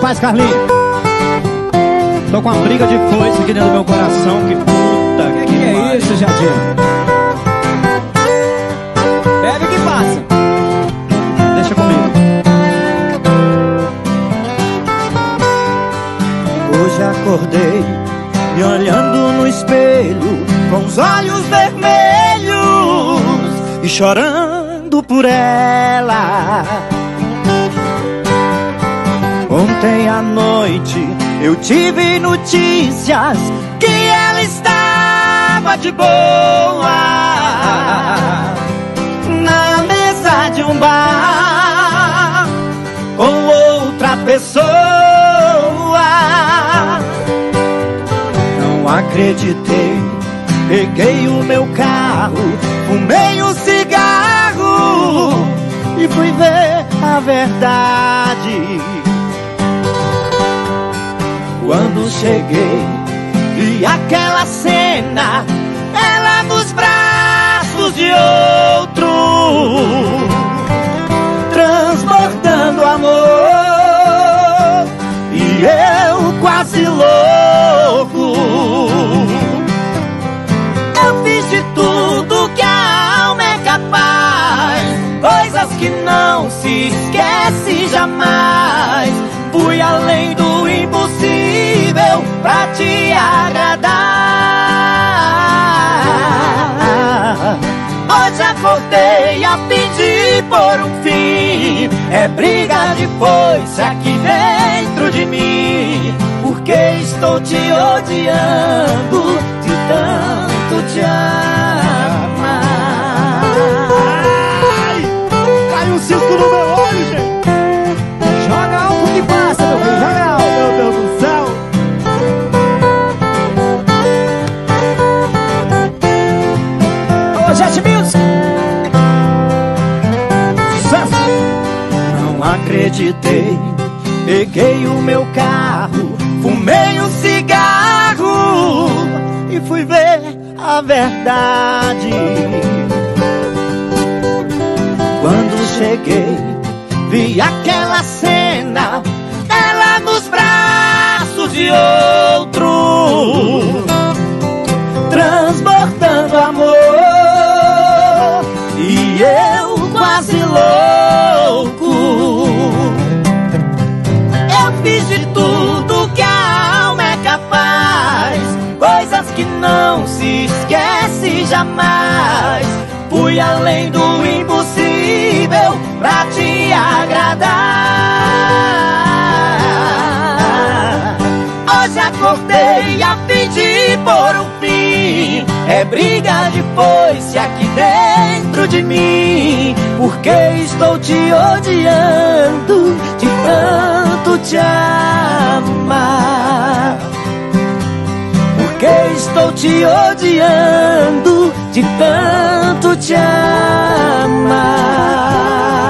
faz, Carlinhos? Tô com uma briga de foice aqui dentro do meu coração. Que puta que é isso, Jardim? Bebe que passa. Deixa comigo. Hoje acordei me olhando no espelho com os olhos vermelhos e chorando por ela. Ontem à noite eu tive notícias que ela estava de boa na mesa de um bar com outra pessoa. Não acreditei, peguei o meu carro, fumei um cigarro e fui ver a verdade. Quando cheguei, vi aquela cena, ela nos braços de outro, transbordando amor, e eu quase louco. Eu fiz de tudo que a alma é capaz, coisas que não se esquece jamais. Fui além do impossível pra te agradar. Hoje acordei a pedir por um fim. É briga de foice aqui dentro de mim, porque estou te odiando de tanto te amar. Ai, caiu um cisco no meu olho, gente. Joga algo que passa, meu filho, joga algo. Meu Deus do céu. Ô, Jet Music. Sucesso. Não acreditei, peguei o meu carro, fumei um cigarro e fui ver a verdade. Quando cheguei, vi aquela cena, ela nos braços de outro, transbordando amor, e eu quase louco. Eu fiz de tudo que a alma é capaz, coisas que não se esquece jamais. Fui além do impossível pra te agradar. Hoje acordei a pedir por um fim. É briga de foice aqui dentro de mim, porque estou te odiando de tanto te amar. Porque estou te odiando de tanto te amar.